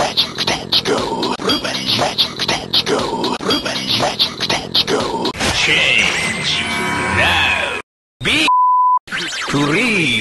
stretching, let's go. Everybody stretching, let's go. Everybody stretching, let's go. Change now. Be free.